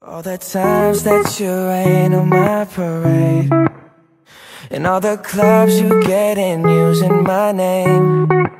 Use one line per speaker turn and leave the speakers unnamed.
All the times that you rain on my parade, and all the clubs you get in using my name.